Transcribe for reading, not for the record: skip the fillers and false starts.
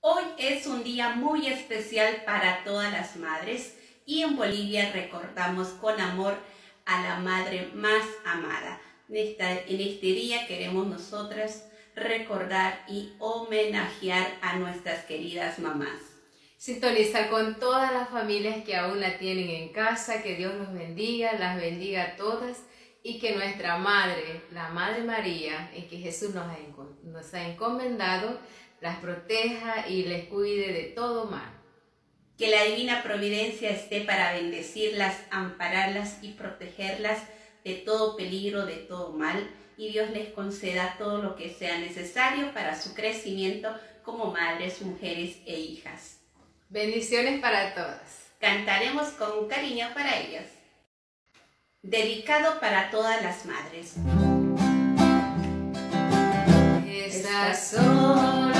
Hoy es un día muy especial para todas las madres y en Bolivia recordamos con amor a la madre más amada. En este día queremos nosotras recordar y homenajear a nuestras queridas mamás. Sintoniza con todas las familias que aún la tienen en casa, que Dios los bendiga, las bendiga a todas y que nuestra Madre, la Madre María, en que Jesús nos ha encomendado, las proteja y les cuide de todo mal. Que la divina providencia esté para bendecirlas, ampararlas y protegerlas de todo peligro, de todo mal, y Dios les conceda todo lo que sea necesario para su crecimiento como madres, mujeres e hijas. Bendiciones para todas. Cantaremos con cariño para ellas. Dedicado para todas las madres. Estas son